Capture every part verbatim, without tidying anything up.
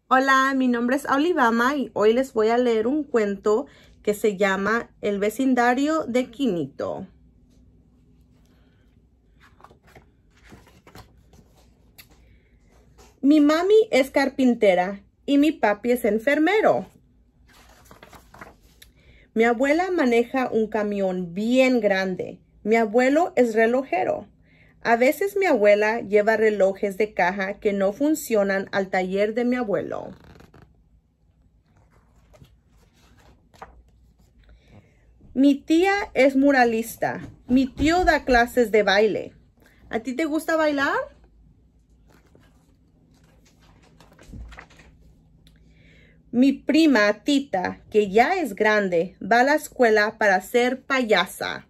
Hola, mi nombre es Olivama y hoy les voy a leer un cuento que se llama El vecindario de Quinito. Mi mami es carpintera y mi papi es enfermero. Mi abuela maneja un camión bien grande. Mi abuelo es relojero. A veces mi abuela lleva relojes de caja que no funcionan al taller de mi abuelo. Mi tía es muralista. Mi tío da clases de baile. ¿A ti te gusta bailar? Mi prima Tita, que ya es grande, va a la escuela para ser payasa.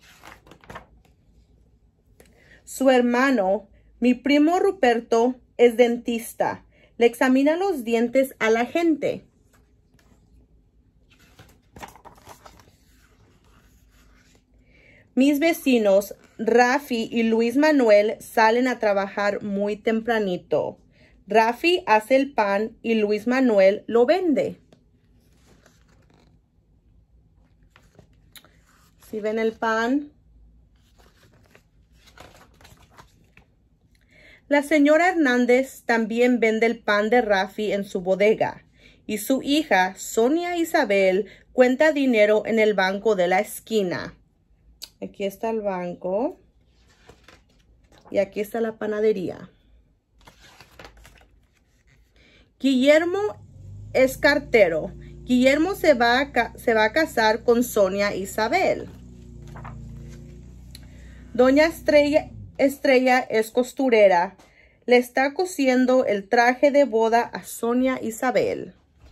Su hermano, mi primo Ruperto, es dentista. Le examina los dientes a la gente. Mis vecinos, Rafi y Luis Manuel, salen a trabajar muy tempranito. Rafi hace el pan y Luis Manuel lo vende. ¿Sí ven el pan? La señora Hernández también vende el pan de Rafi en su bodega. Y su hija, Sonia Isabel, cuenta dinero en el banco de la esquina. Aquí está el banco. Y aquí está la panadería. Guillermo es cartero. Guillermo se va a, se va a casar con Sonia Isabel. Doña Estrella, Estrella es costurera. Le está cosiendo el traje de boda a Sonia Isabel.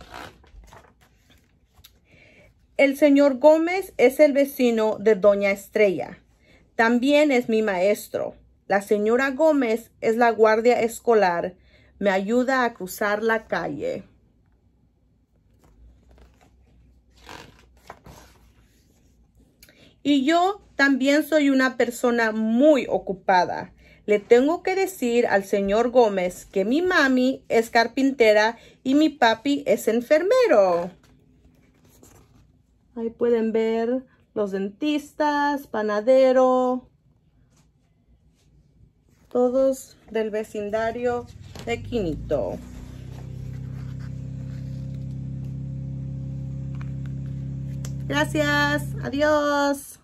El señor Gómez es el vecino de Doña Estrella. También es mi maestro. La señora Gómez es la guardia escolar. Me ayuda a cruzar la calle. Y yo también soy una persona muy ocupada. Le tengo que decir al señor Gómez que mi mami es carpintera y mi papi es enfermero. Ahí pueden ver los dentistas, panadero, todos del vecindario de Quinito. Gracias. Adiós.